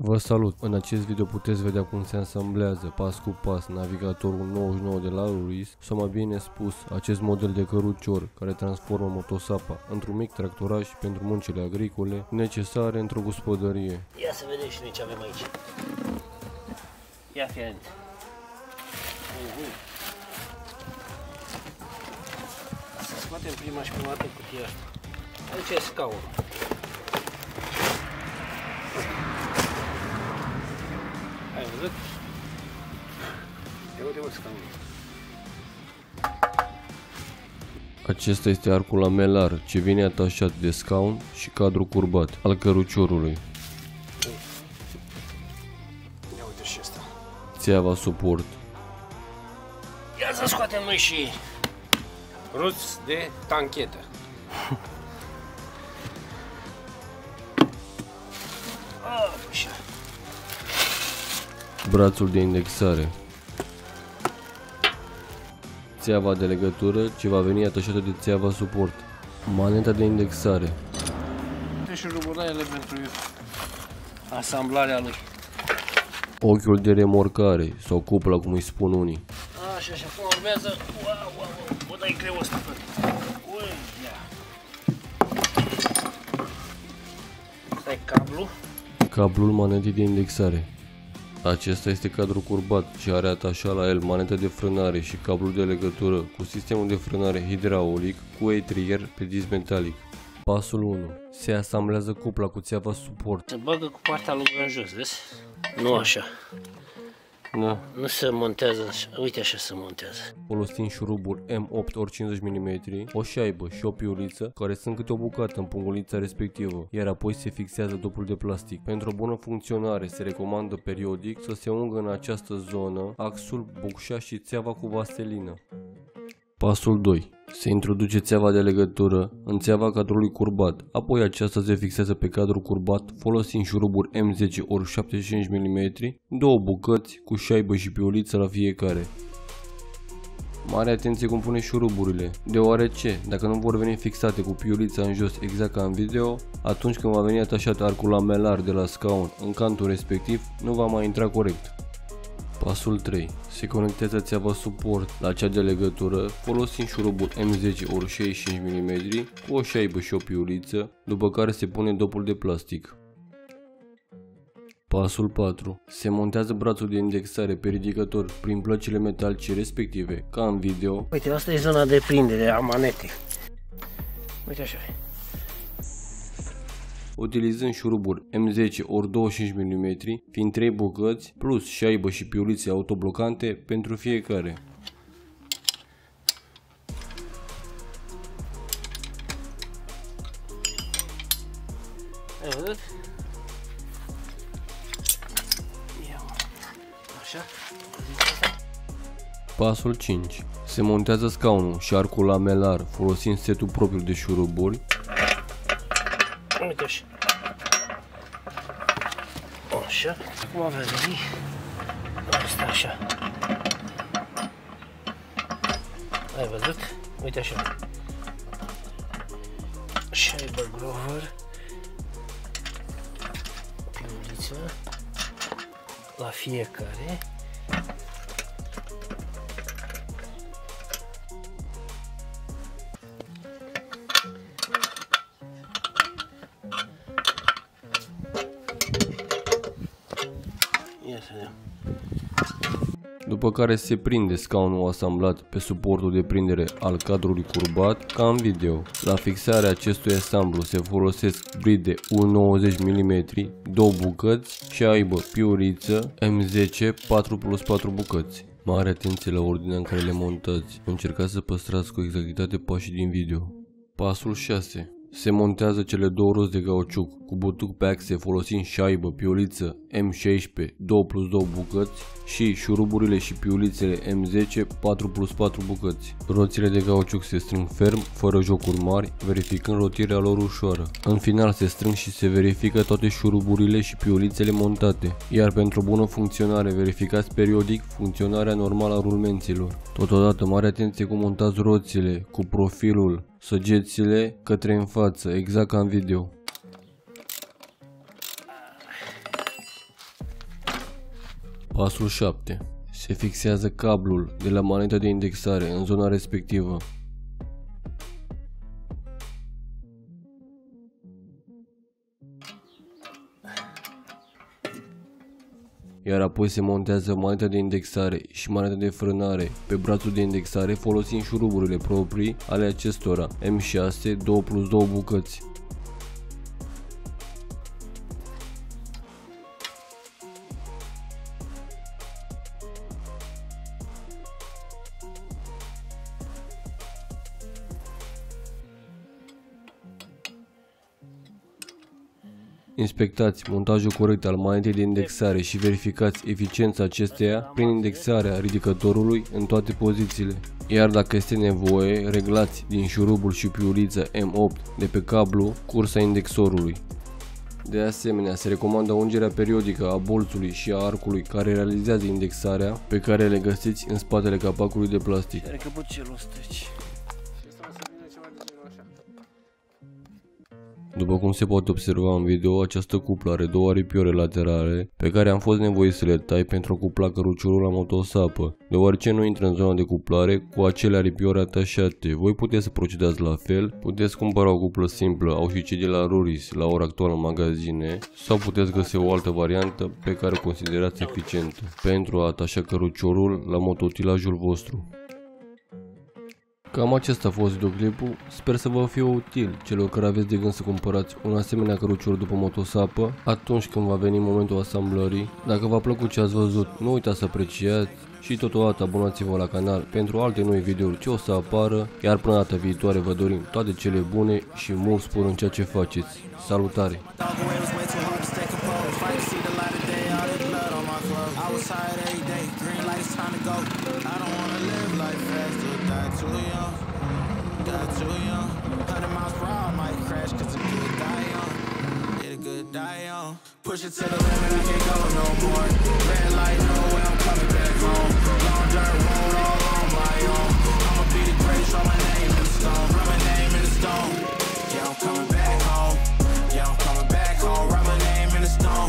Vă salut! În acest video puteți vedea cum se asamblează pas cu pas navigatorul 99 de la Ruris, sau mai bine spus, acest model de cărucior care transformă motosapa într-un mic tractoraj pentru muncile agricole necesare într-o gospodărie. Ia să vedem și noi ce avem aici. Ia fient. Să scoatem prima și prima dată cutia asta. Aici e scaun. Ai văzut? Ia uite-mă scaunul. Acesta este arcul lamelar ce vine atașat de scaun și cadru curbat al căruciorului. Ia uite și ăsta. Țeava suport. Ia să scoatem noi și ruți de tanchetă. Așa. Brațul de indexare. Țeava de legătură ce va veni atașată de țeava suport. Maneta de indexare. Uite și ruburaiele pentru asamblarea lui. Ochiul de remorcare sau cupla cum îi spun unii. Așa, și acum urmează. Wow. Bă, dai greu ăsta, frate. Ia. Asta e cablu. Cablul manetei de indexare. Acesta este cadrul curbat și are atașat la el maneta de frânare și cablul de legătură cu sistemul de frânare hidraulic cu etrier pe disc metalic. Pasul 1. Se asamblează cupla cu țeava suport. Se bagă cu partea lungă în jos, vezi? Nu așa. Da. Nu se montează așa. Uite așa se montează. Folosim șuruburi M8 ori 50 mm, o șaibă și o piuliță care sunt câte o bucată în pungulița respectivă, iar apoi se fixează dopul de plastic. Pentru o bună funcționare se recomandă periodic să se ungă în această zonă axul, bucșa și țeava cu vaselină. Pasul 2. Se introduce țeava de legătură în țeava cadrului curbat, apoi aceasta se fixează pe cadrul curbat folosind șuruburi M10 ori 75 mm, două bucăți cu șaibă și piuliță la fiecare. Mare atenție cum pune șuruburile, deoarece dacă nu vor veni fixate cu piulița în jos exact ca în video, atunci când va veni atașat arcul lamelar de la scaun în cantul respectiv, nu va mai intra corect. Pasul 3. Se conectează țeava suport la cea de legătură folosind șuruburi M10 ori 65 mm cu o șaibă și o piuliță, după care se pune dopul de plastic. Pasul 4. Se montează brațul de indexare pe ridicator prin plăcile metalice respective, ca în video. Uite, asta e zona de prindere a manetei. Uite așa. Utilizând șuruburi M10 ori 25 mm, fiind 3 bucăți, plus șaibă și piulițe autoblocante pentru fiecare. Ai văzut? Așa. Pasul 5. Se montează scaunul și arcul lamelar folosind setul propriu de șuruburi. Uite așa. Așa. Acum avem venit. Asta așa. Ai văzut? Uite așa. Șaibă Grover. Piuliță. La fiecare. După care se prinde scaunul asamblat pe suportul de prindere al cadrului curbat, ca în video. La fixarea acestui asamblu se folosesc bride 1,90 mm, două bucăți, șaibă, piuliță, M10, 4+4 bucăți. Mare atenție la ordinea în care le montați. Încercați să păstrați cu exactitate pașii din video. Pasul 6. Se montează cele două roți de cauciuc cu butuc pe axe folosind șaibă, piuliță M16 2+2 bucăți și șuruburile și piulițele M10 4+4 bucăți. Roțile de cauciuc se strâng ferm, fără jocuri mari, verificând rotirea lor ușoară. În final se strâng și se verifică toate șuruburile și piulițele montate, iar pentru o bună funcționare verificați periodic funcționarea normală a rulmenților. Totodată mare atenție cum montați roțile cu profilul săgețile către în față, exact ca în video. Pasul 7. Se fixează cablul de la maneta de indexare în zona respectivă. Iar apoi se montează maneta de indexare și maneta de frânare pe brațul de indexare folosind șuruburile proprii ale acestora, M6, 2+2 bucăți. Inspectați montajul corect al manetei de indexare și verificați eficiența acesteia prin indexarea ridicătorului în toate pozițiile. Iar dacă este nevoie, reglați din șurubul și piuliță M8 de pe cablu cursa indexorului. De asemenea, se recomandă ungerea periodică a bolțului și a arcului care realizează indexarea, pe care le găsiți în spatele capacului de plastic. Are căpăcelul ăsta aici. După cum se poate observa în video, această cuplă are două aripioare laterale pe care am fost nevoit să le tai pentru a cupla căruciorul la motosapă, deoarece nu intră în zona de cuplare cu acele aripioare atașate. Voi puteți să procedați la fel, puteți cumpăra o cuplă simplă, au și cei de la Ruris la ora actuală în magazine, sau puteți găsi o altă variantă pe care o considerați eficientă pentru a atașa căruciorul la mototilajul vostru. Cam acesta a fost videoclipul, sper să vă fie util celor care aveți de gând să cumpărați un asemenea cărucior după motosapă atunci când va veni momentul asamblării. Dacă v-a plăcut ce ați văzut, nu uitați să apreciați și totodată abonați-vă la canal pentru alte noi videouri ce o să apară, iar până data viitoare vă dorim toate cele bune și mult spor în ceea ce faceți. Salutare! Push it to the limit, I can't go no more. Red light, no way, I'm coming back home. Long dirt road.